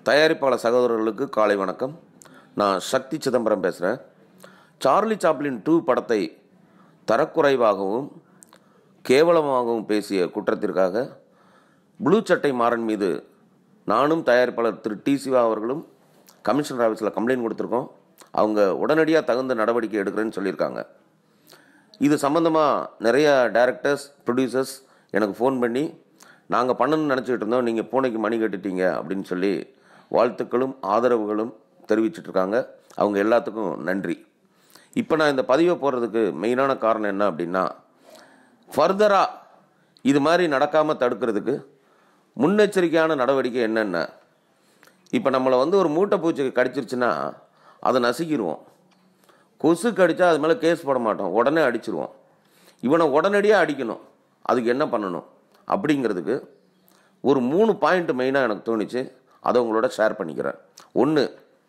தயாரிப்பாளர் சகோதரர்களுக்கு காலை வணக்கம். நான் சக்தி சிதம்பரம் பேசுகிறேன். சார்லி சாப்ளின் 2 படத்தை தரக்குறைவாகவும் கேவலமாகவும் பேசிய குற்றத்திற்காக ப்ளூ சட்டை மாறன் மீது நானும் தயாரிப்பாளர் திரு டி சிவா அவர்களும் கமிஷனர் ஆஃபீஸில் கம்ப்ளைண்ட் கொடுத்துருக்கோம். அவங்க உடனடியாக தகுந்த நடவடிக்கை எடுக்கிறேன்னு சொல்லியிருக்காங்க. இது சம்மந்தமாக நிறைய டைரக்டர்ஸ், ப்ரொடியூசர்ஸ் எனக்கு ஃபோன் பண்ணி நாங்கள் பண்ணணும்னு நினச்சிக்கிட்டு இருந்தோம், நீங்கள் பூனைக்கு மணி கட்டிட்டீங்க அப்படின்னு சொல்லி வாழ்த்துக்களும் ஆதரவுகளும் தெரிவிச்சிட்ருக்காங்க. அவங்க எல்லாத்துக்கும் நன்றி. இப்போ நான் இந்த பதிவை போடுறதுக்கு மெயினான காரணம் என்ன அப்படின்னா, ஃபர்தராக இது மாதிரி நடக்காமல் தடுக்கிறதுக்கு முன்னெச்சரிக்கையான நடவடிக்கை என்னென்ன. இப்போ நம்மளை ஒரு மூட்டை பூச்சி கடிச்சிருச்சுன்னா அதை நசுக்கிடுவோம். கொசு கடித்தா அது மேலே கேஸ் போட மாட்டோம், உடனே அடிச்சிருவோம். இவனை உடனடியாக அடிக்கணும். அதுக்கு என்ன பண்ணணும் அப்படிங்கிறதுக்கு ஒரு 3 பாயிண்ட் மெயினாக எனக்கு தோணுச்சு. அதை உங்களோட ஷேர் பண்ணிக்கிறேன். 1,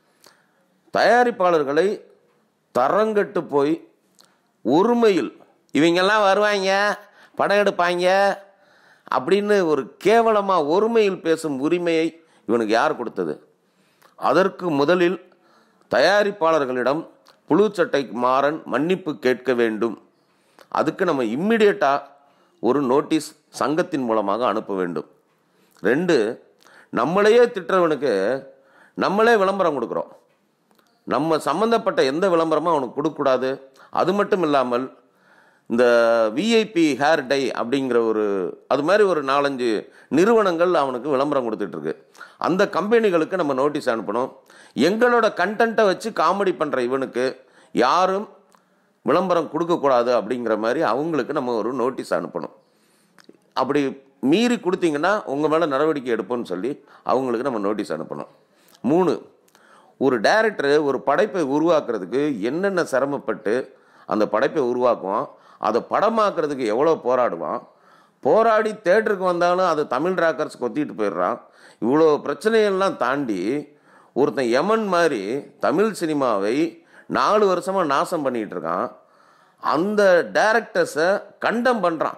தயாரிப்பாளர்களை தரங்கட்டு போய் ஒருமையில் இவங்கெல்லாம் வருவாங்க, படம் எடுப்பாங்க அப்படின்னு ஒரு கேவலமாக ஒருமையில் பேசும் உரிமையை இவனுக்கு யார் கொடுத்தது? அதற்கு முதலில் தயாரிப்பாளர்களிடம் புழு சட்டை மாறன் மன்னிப்பு கேட்க வேண்டும். அதுக்கு நம்ம இம்மிடியட்டாக ஒரு நோட்டீஸ் சங்கத்தின் மூலமாக அனுப்ப வேண்டும். 2, நம்மளையே திட்டுறவனுக்கு நம்மளே விளம்பரம் கொடுக்குறோம். நம்ம சம்மந்தப்பட்ட எந்த விளம்பரமும் அவனுக்கு கொடுக்கக்கூடாது. அது மட்டும் இல்லாமல் இந்த விஐபி ஹேர் டை அப்படிங்கிற அது மாதிரி ஒரு 4-5 நிறுவனங்கள் அவனுக்கு விளம்பரம் கொடுத்துட்ருக்கு. அந்த கம்பெனிகளுக்கு நம்ம நோட்டீஸ் அனுப்பணும். எங்களோட கண்டென்ட்டை வச்சு காமெடி பண்ணுற இவனுக்கு யாரும் விளம்பரம் கொடுக்கக்கூடாது அப்படிங்கிற மாதிரி அவங்களுக்கு நம்ம ஒரு நோட்டீஸ் அனுப்பணும். அப்படி மீறி கொடுத்தீங்கன்னா உங்கள் மேலே நடவடிக்கை எடுப்போம்னு சொல்லி அவங்களுக்கு நம்ம நோட்டீஸ் அனுப்பணும். 3, ஒரு டைரக்டர் ஒரு படைப்பை உருவாக்குறதுக்கு என்னென்ன சிரமப்பட்டு அந்த படைப்பை உருவாக்குவான், அதை படமாக்குறதுக்கு எவ்வளோ போராடுவான், போராடி தேட்டருக்கு வந்தாலும் அதை தமிழ் ராக்கர்ஸ் கொத்திட்டு போயிடுறான். இவ்வளோ பிரச்சனைகள்லாம் தாண்டி ஒருத்தன் யமன் மாதிரி தமிழ் சினிமாவை 4 வருஷமாக நாசம் பண்ணிகிட்டு இருக்கான். அந்த டைரக்டர்ஸை கண்டம் பண்ணுறான்.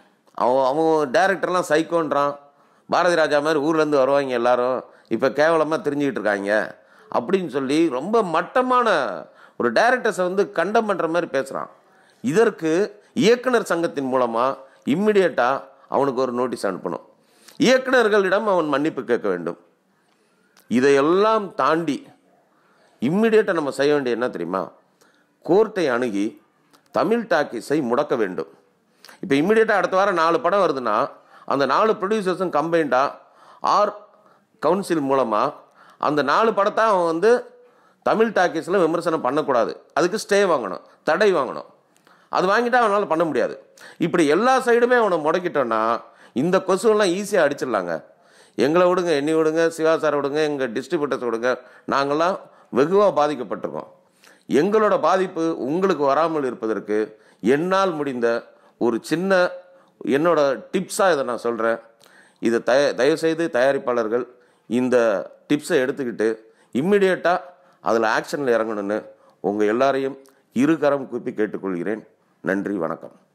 அவன் டைரக்டர்லாம் சைக்கோன்றான். பாரதி ராஜா மாதிரி ஊர்லேருந்து வருவாங்க எல்லாரும், இப்போ கேவலமாக தெரிஞ்சுக்கிட்டு இருக்காங்க அப்படின்னு சொல்லி ரொம்ப மட்டமான ஒரு டைரக்டர்ஸை கண்டம் பண்ணுற மாதிரி பேசுகிறான். இதற்கு இயக்குனர் சங்கத்தின் மூலமாக இம்மிடியட்டாக அவனுக்கு ஒரு நோட்டீஸ் அனுப்பணும். இயக்குனர்களிடம் அவன் மன்னிப்பு கேட்க வேண்டும். இதையெல்லாம் தாண்டி இம்மிடியட்டாக நம்ம செய்ய வேண்டிய என்ன தெரியுமா? கோர்ட்டை அணுகி தமிழ் டாக்கீஸை முடக்க வேண்டும். இப்போ இம்மிடியட்டாக அடுத்த வாரம் 4 படம் வருதுன்னா அந்த 4 ப்ரொடியூசர்ஸும் கம்பைண்டாக ஆர் கவுன்சில் மூலமாக அந்த 4 படத்தை அவன் தமிழ் டாக்கீஸில் விமர்சனம் பண்ணக்கூடாது. அதுக்கு ஸ்டே வாங்கணும், தடை வாங்கணும். அது வாங்கிட்டா அவனால் பண்ண முடியாது. இப்படி எல்லா சைடுமே அவனை முடக்கிட்டோன்னா இந்த கொசுவெல்லாம் ஈஸியாக அடிச்சிடலாங்க. எங்களை விடுங்க, என்னை விடுங்க, சிவா சாரை விடுங்க, எங்கள் டிஸ்ட்ரிபியூட்டர்ஸ் விடுங்க, நாங்கள்லாம் வெகுவாக பாதிக்கப்பட்டிருக்கோம். எங்களோட பாதிப்பு உங்களுக்கு வராமல் இருப்பதற்கு என்னால் முடிந்த ஒரு சின்ன என்னோட டிப்ஸாக இதை நான் சொல்கிறேன். இதை தயவுசெய்து தயாரிப்பாளர்கள் இந்த டிப்ஸை எடுத்துக்கிட்டு இம்மிடியட்டாக அதில் ஆக்ஷனில் இறங்கணும்னு உங்கள் எல்லாரையும் இருகரம் கூப்பி கேட்டுக்கொள்கிறேன். நன்றி, வணக்கம்.